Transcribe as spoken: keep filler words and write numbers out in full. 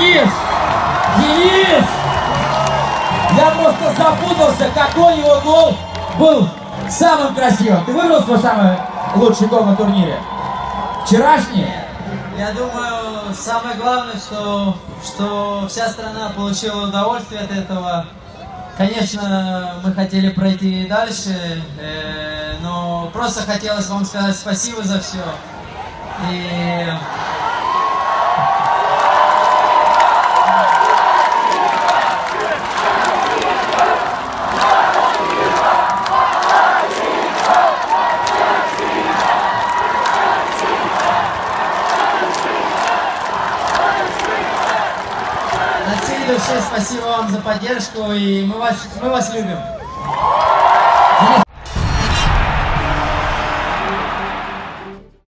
Денис! Денис! Я просто запутался, какой его гол был самым красивым. Ты выбрал свой самый лучший гол на турнире? Вчерашний? Я думаю, самое главное, что, что вся страна получила удовольствие от этого. Конечно, мы хотели пройти дальше, э, но просто хотелось вам сказать спасибо за все. И... От всей души спасибо вам за поддержку, и мы вас, мы вас любим.